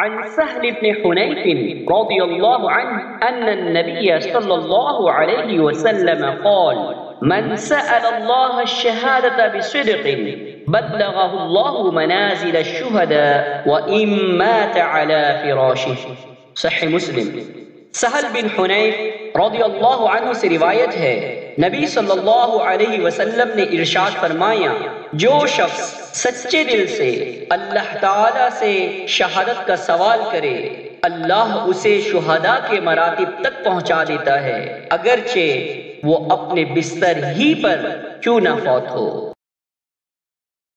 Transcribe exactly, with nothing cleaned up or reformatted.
अन सहल इब्न हुनैफ रज़ियल्लाहु अन्हु अन्न नबिय सल्लल्लाहु अलैहि वसल्लम क़ाल मन सअल अल्लाह अश-शहादत बिसिद्क़िन बल्लगहु अल्लाहु मनाज़िल अश-शुहदा व इन मात अला फ़िराशिही। सहीह मुस्लिम। सहल बिन हुनैफ रज़ियल्लाहु अन्हु से रिवायत है, नबी सल्लल्लाहु अलैहि वसल्लम ने इरशाद फरमाया, जो शख्स सच्चे दिल से अल्लाह ताला से शहादत का सवाल करे, अल्लाह उसे शुहदा के मरातिब तक पहुंचा देता है, अगरचे वो अपने बिस्तर ही पर क्यों न फौत हो।